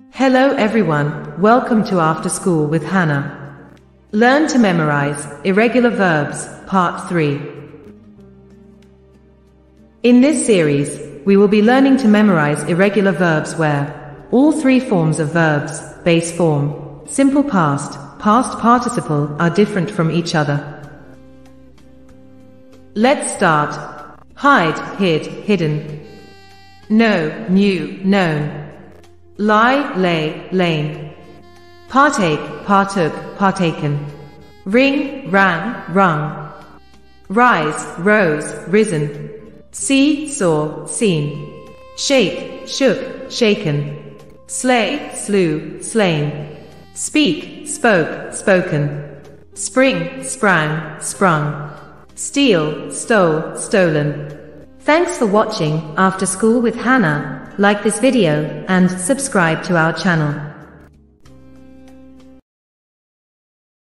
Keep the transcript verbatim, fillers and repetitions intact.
Hello everyone, welcome to After School with Hana. Learn to memorize Irregular Verbs, Part three. In this series, we will be learning to memorize irregular verbs where all three forms of verbs, base form, simple past, past participle, are different from each other. Let's start. Hide, hid, hidden. Know, knew, known. Lie, lay, lain. Partake, partook, partaken. Ring, rang, rung. Rise, rose, risen. See, saw, seen. Shake, shook, shaken. Slay, slew, slain. Speak, spoke, spoken. Spring, sprang, sprung. Steal, stole, stolen. Thanks for watching After School with Hana. Like this video and subscribe to our channel.